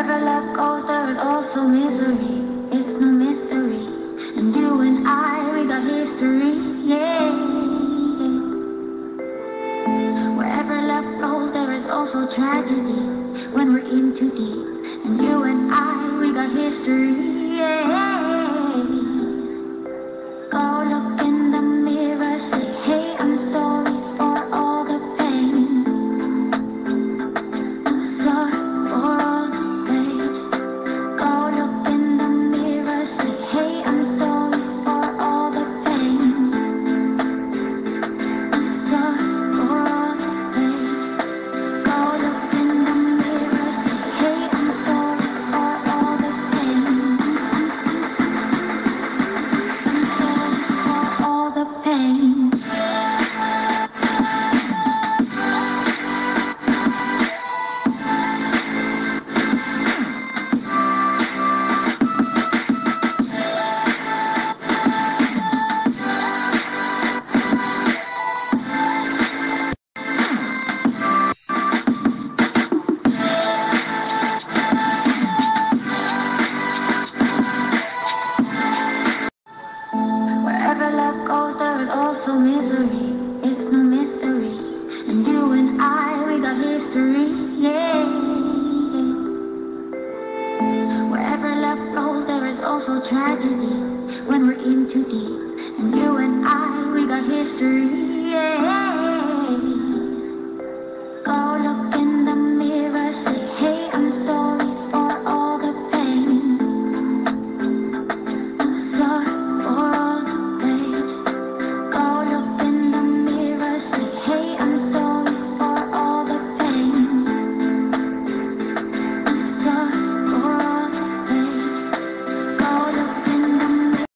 Wherever love goes, there is also misery. It's no mystery. And you and I, we got history. Yeah. Wherever love flows, there is also tragedy. When we're in too deep. And you and I, we got history. Yeah. Go look in the mirror, say, hey, I'm sorry for all the pain. I'm sorry for all the pain. Go look in the mirror, say, hey, I'm sorry for all the pain. I'm sorry for all the pain. Go look in the mirror, say, hey, I'm sorry for all the pain. I'm sorry for all the pain. Wherever love goes, there is also misery. It's no mystery. And you and I, we got history. Yeah. Wherever love flows, there is also tragedy. When we're in too deep. And you and I, we got history. Yeah.